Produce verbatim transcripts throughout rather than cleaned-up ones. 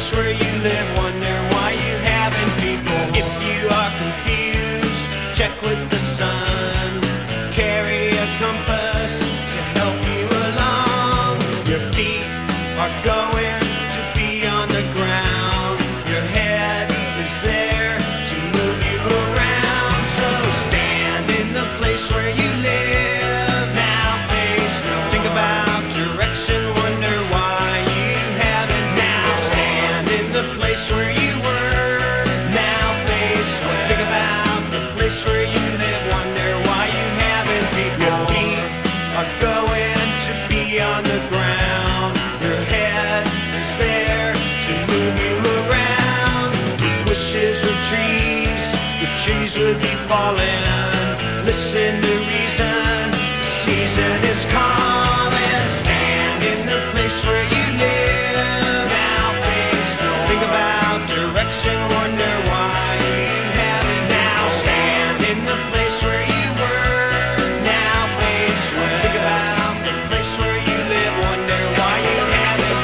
place where you live, wonder why you haven't people. If you are confused, check with the sun. Carry a compass to help you along. Your feet are going to be on the ground. Your head is there to move you around. So stand in the place where you live. Now face no. Think about direction, wonder why you haven't. Now stand in the place where you were. Now face where. Think about the place where you live, wonder why you haven't. Your feet are going to be on the ground. Your head is there to move you around. If wishes were trees, the trees would be falling. Listen to reason, the season is calling. Stand in the place where you live. Now face no. Think about direction, wonder why you haven't. Now stand in the place where you were. Now face where. Think about the place where you live, wonder why you haven't.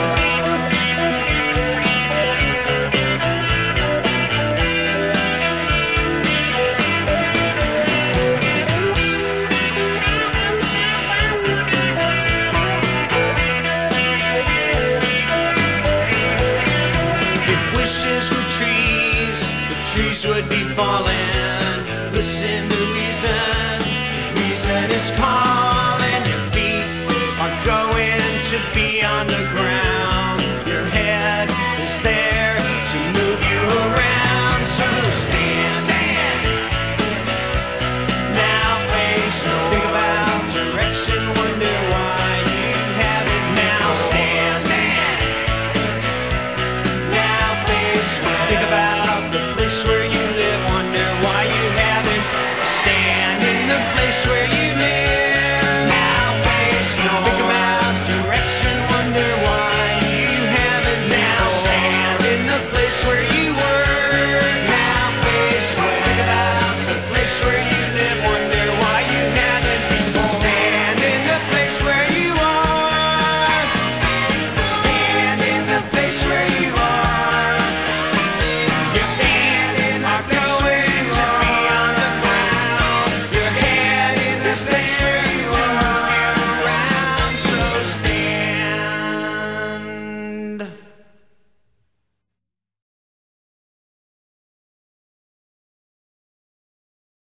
If wishes were trees, the trees would be falling. Listen to reason, reason is calling. Your feet are going to be on the ground.